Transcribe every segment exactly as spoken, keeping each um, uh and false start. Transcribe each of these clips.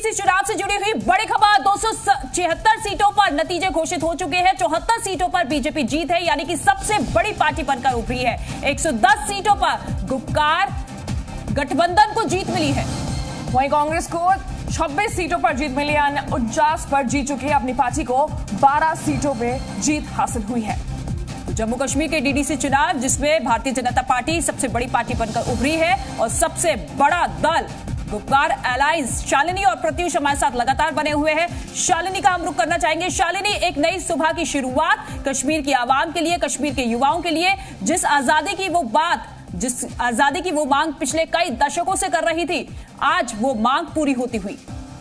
DDC चुनाव से जुड़ी हुई बड़ी खबर। दो सौ छिहत्तर सीटों पर नतीजे घोषित हो चुके हैं। चौहत्तर सीटों पर बीजेपी जीत है, यानी कि सबसे बड़ी पार्टी बनकर उभरी है। एक सौ दस सीटों पर गुपकार गठबंधन को जीत मिली है। वहीं कांग्रेस को छब्बीस सीटों पर जीत मिली है। उनचास पर जीत चुकी है। अपनी पार्टी को बारह सीटों में जीत हासिल हुई है। जम्मू कश्मीर के डीडीसी चुनाव, जिसमें भारतीय जनता पार्टी सबसे बड़ी पार्टी बनकर उभरी है और सबसे बड़ा दल गुपकार एलायंस शालिनी और प्रत्युष हमारे साथ लगातार बने हुए हैं। शालिनी का हम रुख करना चाहेंगे। शालिनी, एक नई सुबह की शुरुआत कश्मीर की आवाम के लिए, कश्मीर के युवाओं के लिए। जिस आजादी की वो बात, जिस आजादी की वो मांग पिछले कई दशकों से कर रही थी, आज वो मांग पूरी होती हुई।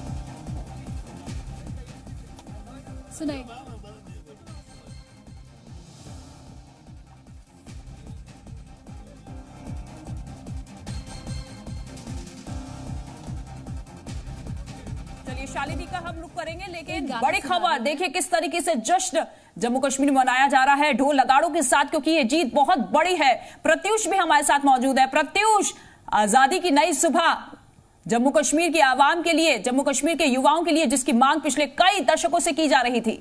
सुनाइए। चलिए शालिनी का हम रुख करेंगे, लेकिन बड़ी खबर देखिए किस तरीके से जश्न जम्मू कश्मीर में मनाया जा रहा है ढोल नगाड़ों के साथ, क्योंकि ये जीत बहुत बड़ी है। प्रत्युष भी हमारे साथ मौजूद है। प्रत्युष, आजादी की नई सुबह जम्मू कश्मीर की आवाम के लिए, जम्मू कश्मीर के युवाओं के लिए, जिसकी मांग पिछले कई दशकों से की जा रही थी।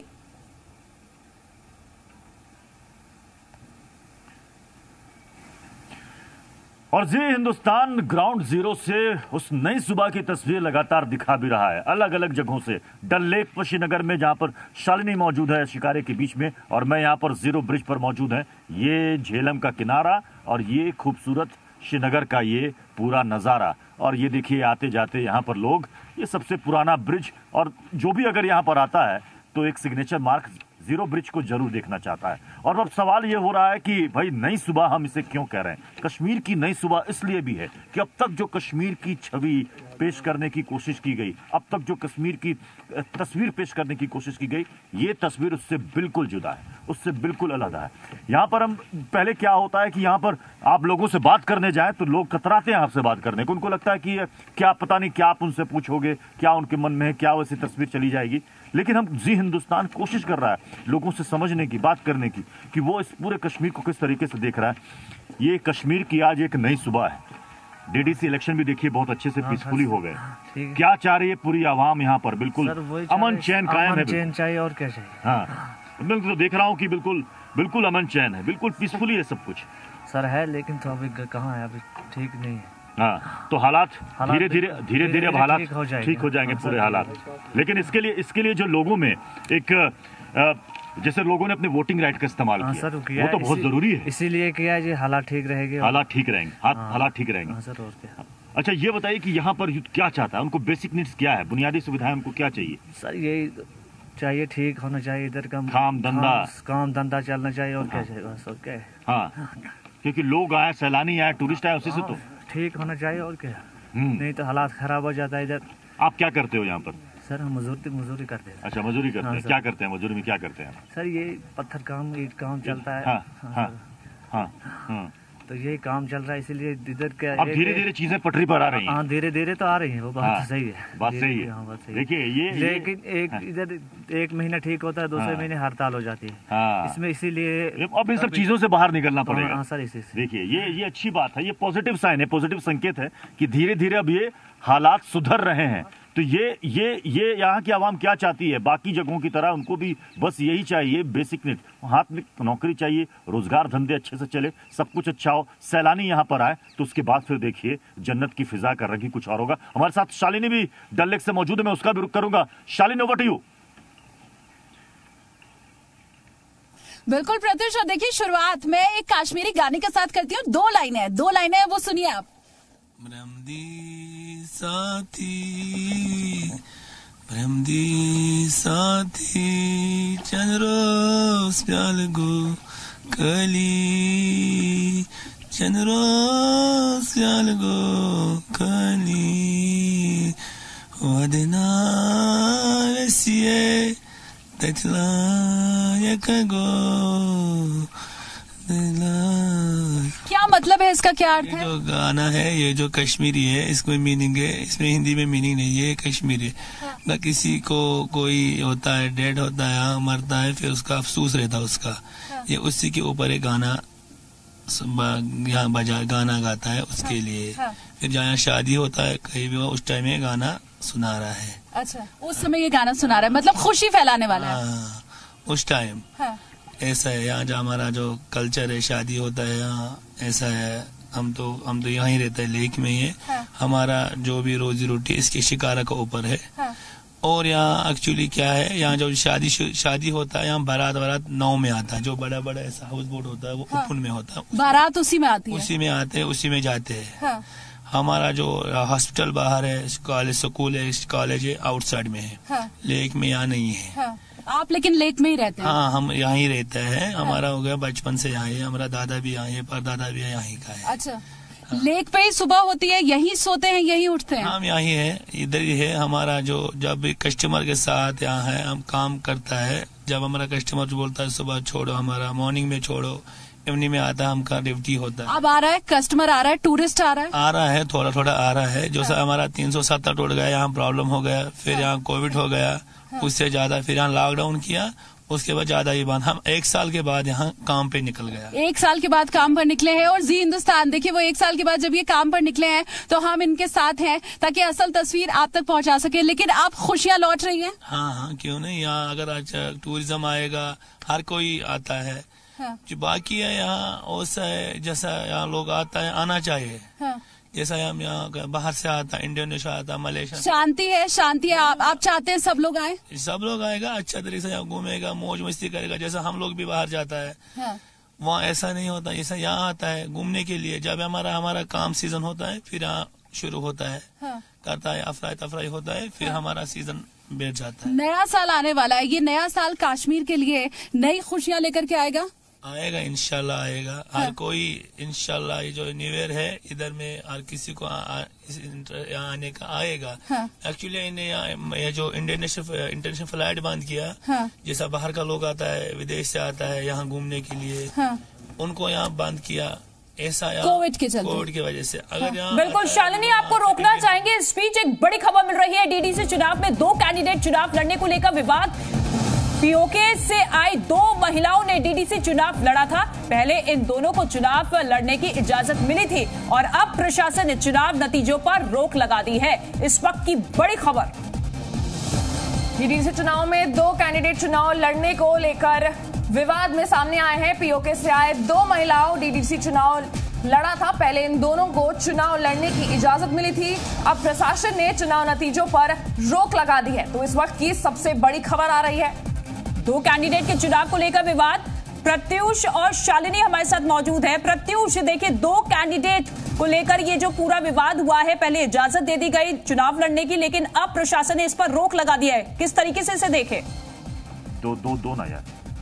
और जी हिंदुस्तान ग्राउंड जीरो से उस नई सुबह की तस्वीर लगातार दिखा भी रहा है, अलग अलग जगहों से। डल लेक पर श्रीनगर में, जहां पर शालिनी मौजूद है शिकारे के बीच में, और मैं यहां पर जीरो ब्रिज पर मौजूद है। ये झेलम का किनारा और ये खूबसूरत श्रीनगर का ये पूरा नज़ारा। और ये देखिए आते जाते यहाँ पर लोग, ये सबसे पुराना ब्रिज, और जो भी अगर यहाँ पर आता है तो एक सिग्नेचर मार्क जीरो ब्रिज को जरूर देखना चाहता है। और अब सवाल ये हो रहा है कि भाई नई सुबह हम इसे क्यों कह रहे हैं? कश्मीर की नई सुबह इसलिए भी है कि अब तक जो कश्मीर की छवि पेश करने की कोशिश की गई, अब तक जो कश्मीर की तस्वीर पेश करने की कोशिश की गई, ये तस्वीर उससे बिल्कुल जुदा है, उससे बिल्कुल अलग है। यहाँ पर हम पहले क्या होता है कि यहाँ पर आप लोगों से बात करने जाए तो लोग कतराते हैं आपसे बात करने को। उनको लगता है कि क्या पता नहीं क्या आप उनसे पूछोगे, क्या उनके मन में है, क्या वैसी तस्वीर चली जाएगी। लेकिन हम जी हिंदुस्तान कोशिश कर रहा है लोगों से समझने की, बात करने की, कि वो इस पूरे कश्मीर को किस तरीके से देख रहा है। ये कश्मीर की आज एक नई सुबह है। डीडीसी इलेक्शन भी देखिए बहुत अच्छे से पीसफुली हो गए। क्या चाह रही है पूरी आवाम यहाँ पर? बिल्कुल अमन चैन कायम है। चैन चाहिए और क्या चाहिए? हाँ, मैं तो देख रहा हूँ कि बिल्कुल बिल्कुल अमन चैन है, बिल्कुल पीसफुली है सब कुछ सर है। लेकिन तो अभी कहाँ है, अभी ठीक नहीं है। हाँ, तो हालात धीरे धीरे धीरे धीरे अब हालात ठीक हो जाएंगे पूरे हालात। लेकिन इसके लिए इसके लिए जो लोगों में एक आ, जैसे लोगों ने अपने वोटिंग राइट का इस्तेमाल किया, सर, किया वो तो बहुत जरूरी है। इसीलिए किया जी, हालात ठीक रहेंगे। हालात ठीक रहेंगे, हालात ठीक रहेंगे सर। और क्या? अच्छा ये बताइए कि यहाँ पर क्या चाहता है, उनको बेसिक नीड्स क्या है, बुनियादी सुविधाएं उनको क्या चाहिए? सर यही चाहिए, ठीक होना चाहिए इधर का काम धंधा, काम धंधा चलना चाहिए और क्या चाहिए, बस। और क्या? हाँ, क्योंकि लोग आए, सैलानी आए, टूरिस्ट आए, उसी से तो ठीक होना चाहिए और क्या। नहीं तो हालात खराब हो जाता है इधर। आप क्या करते हो यहाँ पर? सर हम मजदूरी मजदूरी करते हैं। अच्छा, मजदूरी करते हैं। क्या करते हैं मजदूरी में, क्या करते हैं? सर ये पत्थर काम, ईट काम चलता है। हाँ, हाँ, हाँ, हाँ। तो यही काम चल रहा है, इसीलिए इधर क्या अब धीरे धीरे चीजें पटरी पर आ रही हैं। हाँ, धीरे धीरे तो आ रही हैं, वो बात हाँ, सही है, बात सही है। हाँ, बात सही। देखिए ये लेकिन एक इधर एक महीना ठीक होता है, दूसरे महीने हड़ताल हो जाती है। हाँ, इसमें इसीलिए अब इन सब चीजों से बाहर निकलना पड़ेगा। हाँ सर, इसी से देखिए ये ये अच्छी बात है, ये पॉजिटिव साइन है, पॉजिटिव संकेत है कि धीरे धीरे अब ये हालात सुधर रहे हैं। तो ये ये ये यहाँ की आवाम क्या चाहती है? बाकी जगहों की तरह उनको भी बस यही चाहिए, बेसिक नीड, हाथ में नौकरी चाहिए, रोजगार धंधे अच्छे से चले, सब कुछ अच्छा हो, सैलानी यहाँ पर आए, तो उसके बाद फिर देखिए जन्नत की फिजा का रंग ही कुछ और होगा। हमारे साथ शालिनी भी डल लेक से मौजूद है, मैं उसका भी रुख करूंगा। Shalini, over to you. बिल्कुल प्रत्युष, देखिए शुरुआत में एक कश्मीरी गाने के साथ करती हूँ। दो लाइनें दो लाइनें वो सुनिए आप। प्रेमदी साथी, प्रेमदी साथी, चंद्रोस प्याल गो कली, चंद्रोस प्याल गो कली, वदना वसिये तचला यकगो क्या मतलब है इसका, क्या अर्थ है? जो गाना है, ये जो कश्मीरी है, इसमें मीनिंग है, इसमें हिंदी में मीनिंग नहीं है, ये कश्मीरी है। हाँ। ना किसी को कोई होता है, डेड होता है, हाँ, मरता है, फिर उसका अफसोस रहता है उसका। हाँ। ये उसी के ऊपर एक गाना यहाँ बजा गाना गाता है उसके हाँ। लिए। हाँ। फिर जहाँ शादी होता है कहीं भी, उस टाइम में गाना सुना रहा है। अच्छा, उस समय ये गाना सुना रहा है, मतलब खुशी फैलाने वाला है। हाँ, उस टाइम हाँ। ऐसा है। यहाँ जो हमारा जो कल्चर है, शादी होता है यहाँ ऐसा है। हम तो हम तो यहाँ ही रहते हैं, लेक में ही है। हाँ। हमारा जो भी रोजी रोटी इसके शिकारा का ऊपर है। हाँ। और यहाँ एक्चुअली क्या है, यहाँ जो शादी शादी होता है, यहाँ बारात बारात नाव में आता है। जो बड़ा बड़ा ऐसा हाउस बोट होता है वो हाँ। ओपन में होता है। बारात उसी में आती है। उसी में आते हैं, उसी में जाते हैं। हाँ। हमारा जो हॉस्पिटल बाहर है, कॉलेज स्कूल है, कॉलेज है आउटसाइड में है। हाँ। लेक में यहाँ नहीं है। हाँ। आप लेकिन लेक में ही रहते हैं? हाँ, हम यहाँ ही रहते हैं। हमारा हो गया बचपन से यहाँ है। हमारा दादा भी यहाँ है, परदादा भी यहाँ ही का है। अच्छा, लेक पे ही सुबह होती है, यही सोते हैं, यही उठते हैं? हम यहाँ ही है, इधर ही है। हमारा जो जब भी कस्टमर के साथ यहाँ है, हम काम करता है। जब हमारा कस्टमर जो बोलता है सुबह छोड़ो, हमारा मॉर्निंग में छोड़ो, इवनिंग में आता है, हमका ड्यूटी होता है। अब आ रहा है कस्टमर, आ रहा है टूरिस्ट, आ रहा है आ रहा है थोड़ा थोड़ा आ रहा है। जो सा हमारा तीन सौ सत्तर टूट गया, यहाँ प्रॉब्लम हो गया, फिर यहाँ कोविड हो गया, उससे ज्यादा फिर यहाँ लॉकडाउन किया, उसके बाद ज्यादा ही बंद। हम एक साल के बाद यहाँ काम पे निकल गया। एक साल के बाद काम पर निकले हैं। और जी हिंदुस्तान देखिए, वो एक साल के बाद जब ये काम पर निकले हैं तो हम इनके साथ हैं ताकि असल तस्वीर आप तक पहुंचा सके। लेकिन आप खुशियां लौट रही हैं? हाँ हाँ, क्यों नहीं। यहाँ अगर अच्छा टूरिज्म आएगा, हर कोई आता है। हाँ। जो बाकी है यहाँ वैसा है, जैसा यहाँ लोग आता है, आना चाहिए। हाँ। जैसा हम यहाँ बाहर से आता है, इंडोनेशिया आता, मलेशिया। शांति है, शांति है। आप आप चाहते हैं सब लोग आए? सब लोग आएगा, अच्छा तरीके से यहाँ घूमेगा, मौज मस्ती करेगा। जैसा हम लोग भी बाहर जाता है, हाँ। वहाँ ऐसा नहीं होता। जैसा यहाँ आता है घूमने के लिए, जब हमारा हमारा काम सीजन होता है, फिर यहाँ शुरू होता है। हाँ। करता है, अफराई तफराई होता है, फिर हमारा सीजन बैठ जाता है। नया साल आने वाला है, ये नया साल कश्मीर के लिए नई खुशियां लेकर के आएगा? आएगा, इंशाल्लाह आएगा। हाँ। हर कोई इंशाल्लाह ये जो न्यू ईयर है इधर में हर किसी को यहाँ आने का आएगा। हाँ। एक्चुअली इन्हें यहाँ ये जो इंटरनेशनल इंटरनेशनल फ्लाइट बंद किया। हाँ। जैसा बाहर का लोग आता है, विदेश से आता है यहाँ घूमने के लिए। हाँ। उनको यहाँ बंद किया, ऐसा कोविड के चलते, कोविड की वजह से। अगर यहाँ बिल्कुल शालिनी, आपको रोकना चाहेंगे इस बीच एक बड़ी खबर मिल रही है। डीडीसी चुनाव में दो कैंडिडेट चुनाव लड़ने को लेकर विवाद। पीओके से आई दो महिलाओं ने डीडीसी चुनाव लड़ा था। पहले इन दोनों को चुनाव लड़ने की इजाजत मिली थी और अब प्रशासन ने चुनाव नतीजों पर रोक लगा दी है। इस वक्त की बड़ी खबर। डीडीसी चुनाव में दो कैंडिडेट चुनाव लड़ने को लेकर विवाद में सामने आए हैं। पीओके से आए दो महिलाओं डीडीसी चुनाव लड़ा था। पहले इन दोनों को चुनाव लड़ने की इजाजत मिली थी, अब प्रशासन ने चुनाव नतीजों पर रोक लगा दी है। तो इस वक्त की सबसे बड़ी खबर आ रही है, दो कैंडिडेट के चुनाव को लेकर विवाद। प्रत्युष और शालिनी हमारे साथ मौजूद है। प्रत्युष, देखिए दो कैंडिडेट को लेकर ये जो पूरा विवाद हुआ है, पहले इजाजत दे दी गई चुनाव लड़ने की, लेकिन अब प्रशासन ने इस पर रोक लगा दिया है। किस तरीके से इसे देखें? दो दो दो ना यार,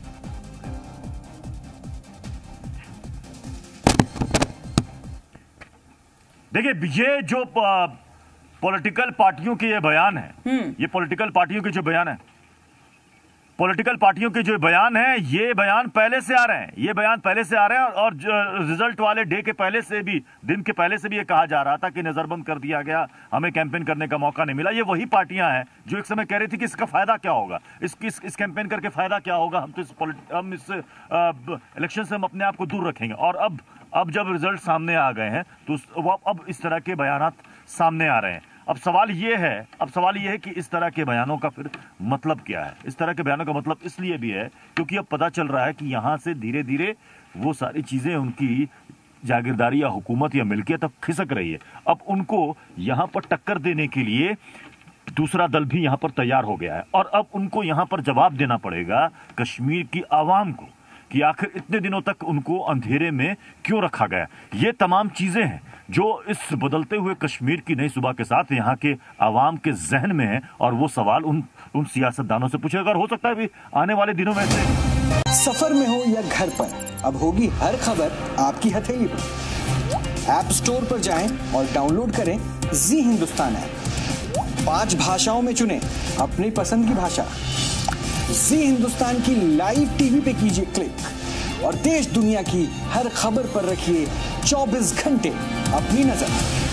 देखिए ये जो पॉलिटिकल पार्टियों के ये बयान है, ये पॉलिटिकल पार्टियों के जो बयान है पॉलिटिकल पार्टियों के जो बयान है, ये बयान पहले से आ रहे हैं ये बयान पहले से आ रहे हैं और रिजल्ट वाले डे के पहले से भी, दिन के पहले से भी ये कहा जा रहा था कि नजरबंद कर दिया गया, हमें कैंपेन करने का मौका नहीं मिला। ये वही पार्टियां हैं जो एक समय कह रही थी कि इसका फायदा क्या होगा, इस इस, इस कैंपेन करके फायदा क्या होगा, हम तो इस हम इस इलेक्शन से हम अपने आप को दूर रखेंगे। और अब अब जब रिजल्ट सामने आ गए हैं तो अब इस तरह के बयानात सामने आ रहे हैं। अब सवाल ये है अब सवाल ये है कि इस तरह के बयानों का फिर मतलब क्या है। इस तरह के बयानों का मतलब इसलिए भी है क्योंकि अब पता चल रहा है कि यहां से धीरे धीरे वो सारी चीजें, उनकी जागीरदारी या हुकूमत या मिल्कियत अब खिसक रही है। अब उनको यहां पर टक्कर देने के लिए दूसरा दल भी यहां पर तैयार हो गया है और अब उनको यहां पर जवाब देना पड़ेगा कश्मीर की आवाम को कि आखिर इतने दिनों तक उनको अंधेरे में क्यों रखा गया। ये तमाम चीजें हैं जो इस बदलते हुए कश्मीर की नई सुबह के साथ यहाँ के आवाम के जहन में है और वो सवाल उन उन सियासतदानों से पूछेगा और हो सकता है भी आने वाले दिनों में से। सफर में हो या घर पर, अब होगी हर खबर आपकी हथेली पर। ऐप स्टोर पर जाएं और डाउनलोड करें जी हिंदुस्तान ऐप। पांच भाषाओं में चुनें अपनी पसंद की भाषा। जी हिंदुस्तान की लाइव टीवी पे कीजिए क्लिक और देश दुनिया की हर खबर पर रखिए चौबीस घंटे अपनी नजर।